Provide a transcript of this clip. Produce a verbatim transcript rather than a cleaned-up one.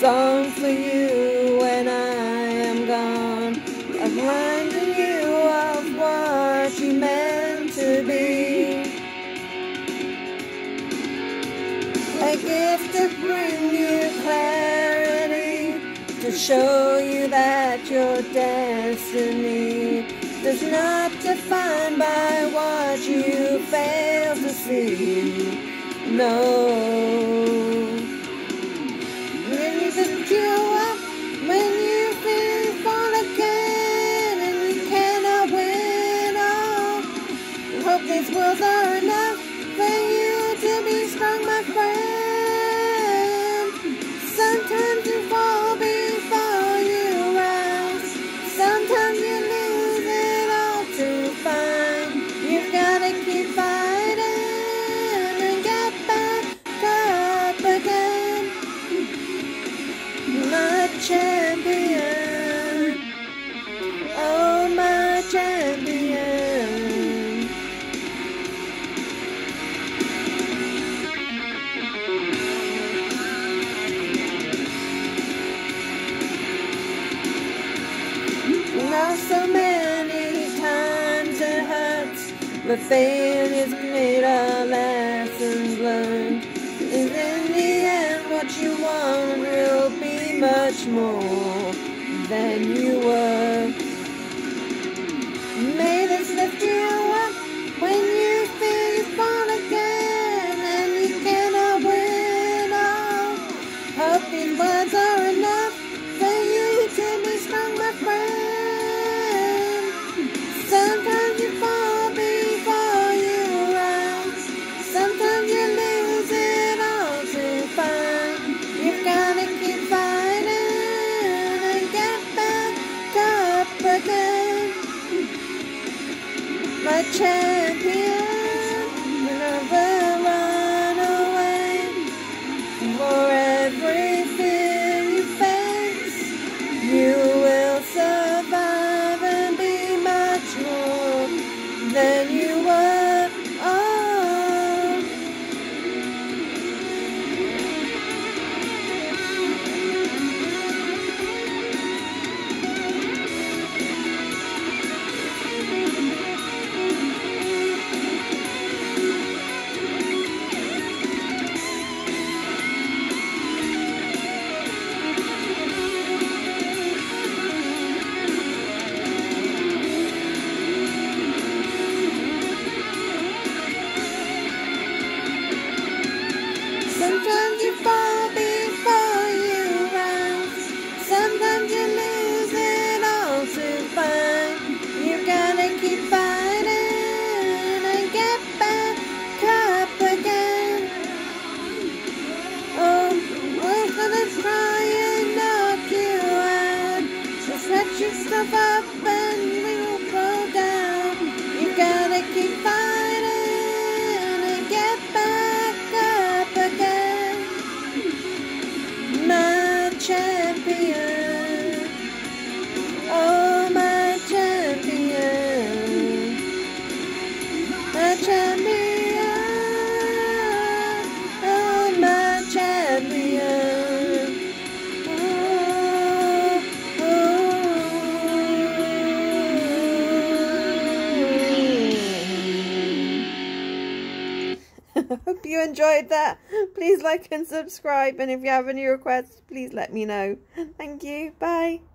song for you when I am gone, reminding you of what you meant to be. A gift to bring you clarity, to show you that your destiny is not defined by what you fail to see. No. When you lift you up, when you feel fall again and you cannot win all, I hope these words are enough for you to be strong, my friend. Sometimes you fall before you rise, sometimes you lose it all to find you've gotta keep fighting and get back up again. My champion, oh my champion. Now so many times it hurts, but failure's made our lessons learned. And in the end what you want will be much more than you were. May this lift you up when you feel you fall again and you cannot win all. Hope these words are enough for you to be strong, my friend. Sometimes you fall before you rise, sometimes you lose it all to find you've gotta keep fighting and get back up again. My champion, never run away. For every fear you face, you will survive and be much more than you were. Oh. Sometimes you fall before you rise, sometimes you lose it all to find you've gotta keep fighting and get back up again. Oh, we're gonna try and knock you out, just let yourself up and we will go down. You've gotta keep fighting and get back up again. My champion, oh my champion, my champion, oh my champion, oh, oh. I hope you enjoyed that. Please like and subscribe, and if you have any requests, please let me know. Thank you. Bye.